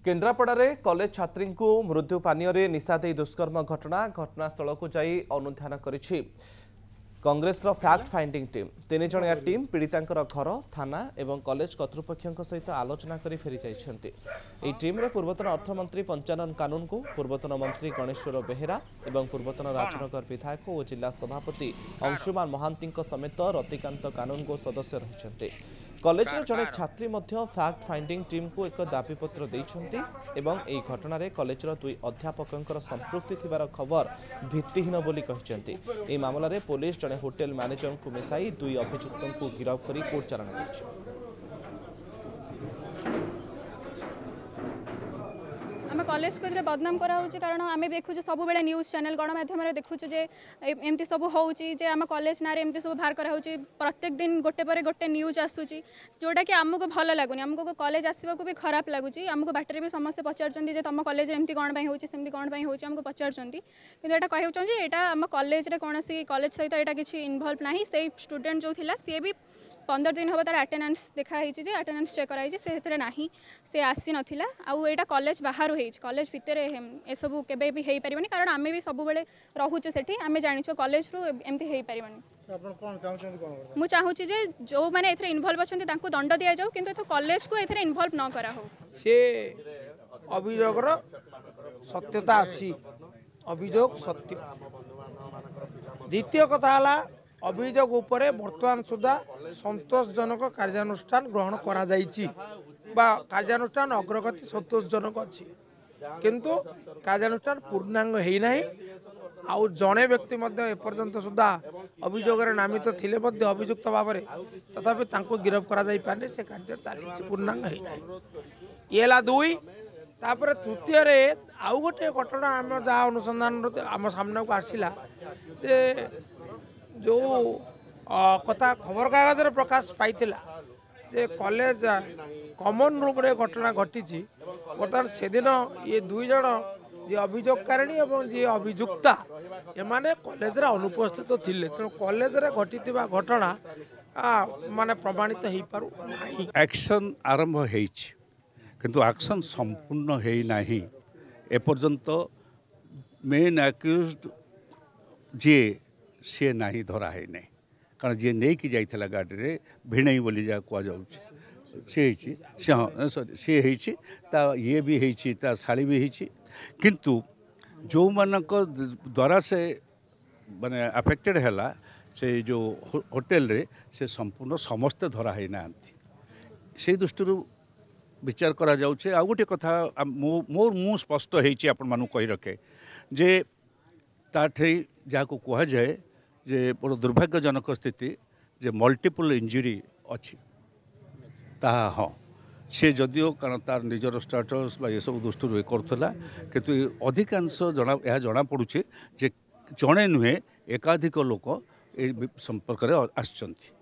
Kendrapara college छात्री को मृत्यु पानीय निशा दे दुष्कर्म घटनास्थल को जाई अनुधान करिछि कांग्रेस फैक्ट फाइंडिंग टीम। 3 जणिया टीम पीड़िता घर थाना एवं कॉलेज कर्तृपक्ष सहित आलोचना कर फेरी जाइछन्ति। एही टीम रे पूर्वतन अर्थमंत्री पंचानन कानून को, पूर्वतन मंत्री गणेश्वर बेहेरा एवं पूर्वतन राजनगर विधायक और जिला सभापति अंशुमान महांती समेत रतिकांत कानून को सदस्य रहिछन्ति। कॉलेज जड़े छात्री फैक्ट फाइंडिंग टीम को एक दाबीपत्र देइछन्ति एवं एही घटना रे कॉलेज 2 अध्यापकंकर संपृक्ति थिबार खबर भित्तिहीन बोली कहिसन्ति। एही मामला रे पुलिस जड़े होटेल मैनेजर को मिसाई 2 अभियुक्तों को गिरफ्त कर कोर्ट चालान करिछि। आम कॉलेज को बदनाम कराऊँ कारण आम देखु सब बेले न्यूज चैनल गणमाध्यम देखु एमती सब होची आम कॉलेज ना एमती सब बाहर कराऊँ। प्रत्येक दिन गोटे पर गोटे न्यूज आसूची जोटा कि आमको भल लगुनि, आमको कॉलेज आसवाक भी खराब लगुच। आमको बाटर भी समस्ते पचार तुम कॉलेज एमती कौन होची सेमती कौन होची आमको पचार कि यहाँ कहूँ यहाँ आम कॉलेज कौन कॉलेज सहित यहाँ किसी इनवल्व ना से स्टूडेंट जो थिला सी भी 15 दिन हम तार अटेंडेंस देखाई अटेंडेंस चेक कराई से ना से आसी नाला आउटा कॉलेज बाहर कॉलेज भितर ए सब केबे भी हो पारे कारण आम भी सब बेले रोचे से आम जानी कॉलेज रू एमती हो पारे। मु चाहूँगी जो मैंने एथरे इनवल्व अच्छा दंड दि जाऊ कि कॉलेज को एथरे इनवल्व न करा हो। से अभियोगर सत्यता अच्छी अभियोग सत्य। द्वितीय कथा अभियोग उपरे वर्तमान सुधा संतोषजनक कार्यानुष्ठान ग्रहण करा जाइछि बा कार्यानुष्ठान अग्रगति संतोषजनक अच्छी किंतु कार्यानुष्ठान पूर्णांग है ना। आउ जड़े व्यक्ति एपर्यंत सुधा अभियोग नामित थिले अभियुक्त भाव में तथापि तांको गिरफ्त करा जाई पारे से कार्य चली पूर्णांग है ना। ये 2 तापर तृतीय रे आउ गोटे घटना आम जहाँ अनुसंधान आम सामना को आसला जो कथा खबर कागज प्रकाश पाइला जे कॉलेज कॉमन रूम रे घटना घटी बर्तमान से दिन ये 2 जन जी अभियोगकारिणी और जी अभियुक्ता एमाने कॉलेज रे अनुपस्थित थिले तेणु कॉलेज रे घटी घटना माने प्रमाणित हो पारु नहीं। एक्शन आरंभ होइछि किंतु एक्शन संपूर्ण है नहीं एपर्यंत मेन एक्यूज्ड जी सी ना धरा है नहीं कारण जी नहीं कि जाइला गाड़ी रे भिणई बोली जहाँ कह सी ये भी है शाड़ी भी है किंतु जो मानक द्वारा से माने अफेक्टेड है से जो होटेल रे से संपूर्ण समस्ते धरा है ना से दृष्टि विचार करा जाउछे। आ गोटे कथा मोर मु स्पष्ट होइछि आपण मानु कहि रखे जे ताठे जाको कह जाए जे बड़ दुर्भाग्यजनक स्थिति जे मल्टीपल इंजुरी अच्छी ताहा हाँ से जदिओ कारण तार निजर स्टाटस बा ये सब दृष्टि करूला किंतु अधिकांश जना पड़ुचे जे जड़े नुहे एकाधिक लोक ए संपर्क में आसचंती।